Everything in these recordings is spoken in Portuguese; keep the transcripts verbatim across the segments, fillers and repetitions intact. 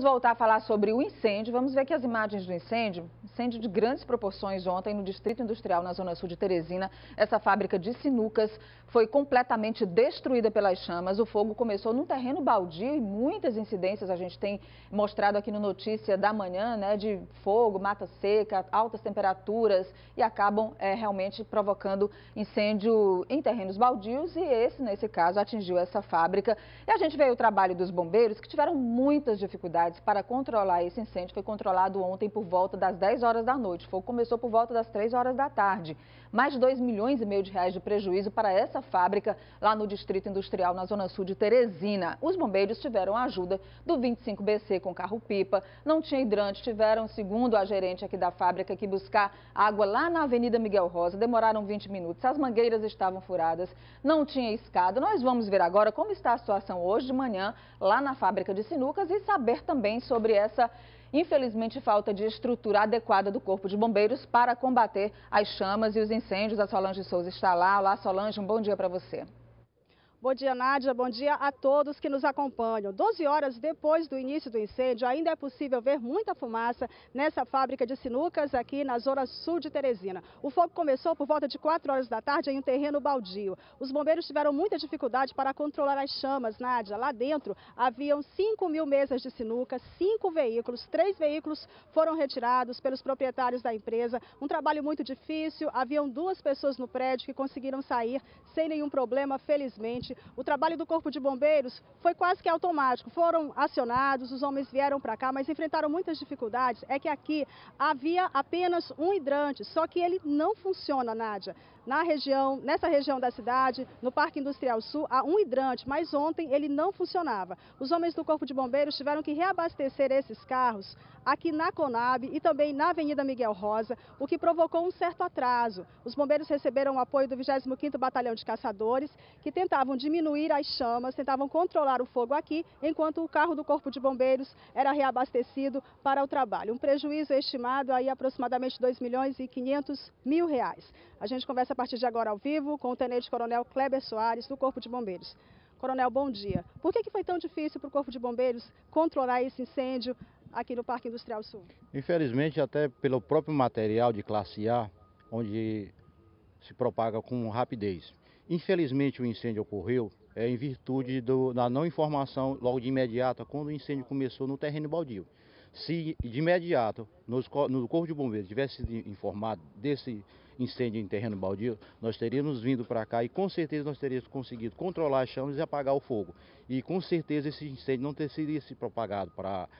voltar a falar sobre o incêndio. Vamos ver aqui as imagens do incêndio. Incêndio de grandes proporções ontem no Distrito Industrial, na Zona Sul de Teresina. Essa fábrica de sinucas foi completamente destruída pelas chamas. O fogo começou num terreno baldio e muitas incidências a gente tem mostrado aqui no Notícia da Manhã, né? De fogo, mata seca, altas temperaturas e acabam é, realmente provocando incêndio em terrenos baldios. E esse, nesse caso, atingiu essa fábrica. E a gente vê o trabalho dos bombeiros que tiveram muitas dificuldades para controlar esse incêndio. Foi controlado ontem por volta das dez horas da noite. O fogo começou por volta das três horas da tarde. Mais de dois milhões e meio de reais de prejuízo para essa fábrica lá no Distrito Industrial, na Zona Sul de Teresina. Os bombeiros tiveram a ajuda do vinte e cinco B C com carro-pipa. Não tinha hidrante, tiveram, segundo a gerente aqui da fábrica, que buscar água lá na Avenida Miguel Rosa. Demoraram vinte minutos. As mangueiras estavam furadas, não tinha escada. Nós vamos ver agora como está a situação hoje de manhã lá na fábrica de sinucas e saber também sobre essa, infelizmente, falta de estrutura adequada do Corpo de Bombeiros para combater as chamas e os incêndios. A Solange Souza está lá. Olá, Solange, um bom dia para você. Bom dia, Nádia. Bom dia a todos que nos acompanham. doze horas depois do início do incêndio, ainda é possível ver muita fumaça nessa fábrica de sinucas aqui na Zona Sul de Teresina. O fogo começou por volta de quatro horas da tarde em um terreno baldio. Os bombeiros tiveram muita dificuldade para controlar as chamas, Nádia. Lá dentro haviam cinco mil mesas de sinuca, cinco veículos, três veículos foram retirados pelos proprietários da empresa. Um trabalho muito difícil, haviam duas pessoas no prédio que conseguiram sair sem nenhum problema, felizmente. O trabalho do Corpo de Bombeiros foi quase que automático. Foram acionados, os homens vieram para cá, mas enfrentaram muitas dificuldades. É que aqui havia apenas um hidrante, só que ele não funciona, Nádia. Na região, nessa região da cidade, no Parque Industrial Sul, há um hidrante, mas ontem ele não funcionava. Os homens do Corpo de Bombeiros tiveram que reabastecer esses carros aqui na Conab e também na Avenida Miguel Rosa, o que provocou um certo atraso. Os bombeiros receberam o apoio do vigésimo quinto Batalhão de Caçadores, que tentavam diminuir as chamas, tentavam controlar o fogo aqui, enquanto o carro do Corpo de Bombeiros era reabastecido para o trabalho. Um prejuízo estimado aí aproximadamente dois milhões e quinhentos mil reais. A gente conversa a partir de agora ao vivo com o Tenente Coronel Kleber Soares, do Corpo de Bombeiros. Coronel, bom dia. Por que que foi tão difícil para o Corpo de Bombeiros controlar esse incêndio aqui no Parque Industrial Sul? Infelizmente, até pelo próprio material de classe A, onde se propaga com rapidez. Infelizmente, o incêndio ocorreu é, em virtude do, da não informação logo de imediato, quando o incêndio começou no terreno baldio. Se de imediato nos, no Corpo de Bombeiros tivesse informado desse incêndio em terreno baldio, nós teríamos vindo para cá e com certeza nós teríamos conseguido controlar as chamas e apagar o fogo. E com certeza esse incêndio não teria se propagado para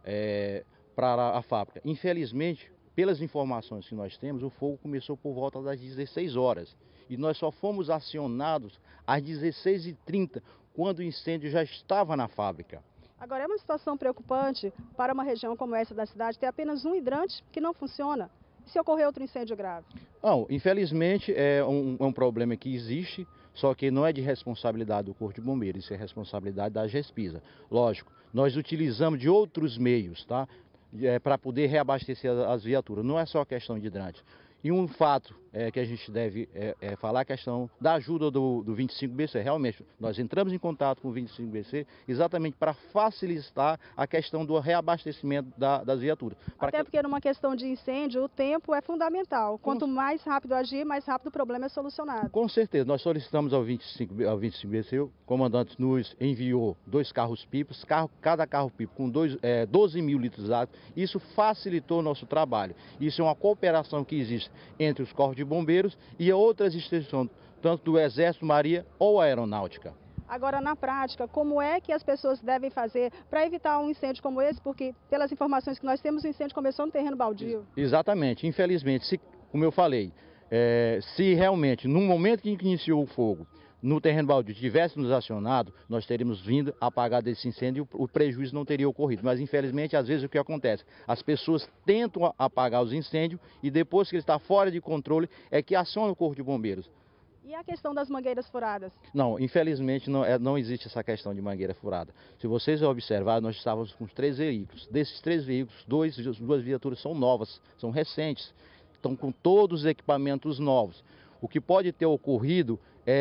é, para a fábrica. Infelizmente, pelas informações que nós temos, o fogo começou por volta das dezesseis horas. E nós só fomos acionados às dezesseis e trinta, quando o incêndio já estava na fábrica. Agora, é uma situação preocupante para uma região como essa da cidade ter apenas um hidrante que não funciona. E se ocorrer outro incêndio grave? Não, infelizmente é um, é um problema que existe, só que não é de responsabilidade do Corpo de Bombeiros, isso é responsabilidade da Gespisa. Lógico, nós utilizamos de outros meios, tá? É, para poder reabastecer as viaturas, não é só questão de hidrante. E um fato é, que a gente deve é, é, falar a questão da ajuda do, do vinte e cinco B C. Realmente, nós entramos em contato com o vinte e cinco B C exatamente para facilitar a questão do reabastecimento da, das viaturas. Até que... porque numa questão de incêndio, o tempo é fundamental. Quanto com... mais rápido agir, mais rápido o problema é solucionado. Com certeza, nós solicitamos ao vinte e cinco, ao vinte e cinco B C, o comandante nos enviou dois carros-pipas, carro, cada carro-pipa com dois, é, doze mil litros de água. Isso facilitou o nosso trabalho. Isso é uma cooperação que existe entre os corpos de bombeiros e outras instituições, tanto do Exército, Marinha ou Aeronáutica. Agora, na prática, como é que as pessoas devem fazer para evitar um incêndio como esse? Porque, pelas informações que nós temos, o incêndio começou no terreno baldio. Exatamente. Infelizmente, se, como eu falei, é, se realmente, no momento em que iniciou o fogo, no terreno baldio tivesse nos acionado, nós teríamos vindo apagar desse incêndio e o prejuízo não teria ocorrido. Mas, infelizmente, às vezes o que acontece? As pessoas tentam apagar os incêndios e depois que ele está fora de controle é que aciona o Corpo de Bombeiros. E a questão das mangueiras furadas? Não, infelizmente não, é, não existe essa questão de mangueira furada. Se vocês observarem, nós estávamos com três veículos. Desses três veículos, dois, duas viaturas são novas, são recentes. Estão com todos os equipamentos novos. O que pode ter ocorrido é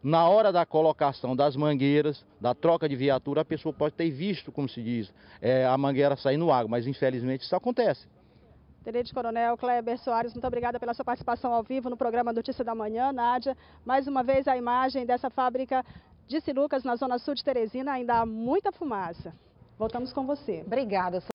Na hora da colocação das mangueiras, da troca de viatura, a pessoa pode ter visto, como se diz, é, a mangueira sair no água, mas infelizmente isso acontece. Tenente Coronel Kleber Soares, muito obrigada pela sua participação ao vivo no programa Notícia da Manhã. Nádia, mais uma vez a imagem dessa fábrica de sinucas na zona sul de Teresina, ainda há muita fumaça. Voltamos com você. Obrigada.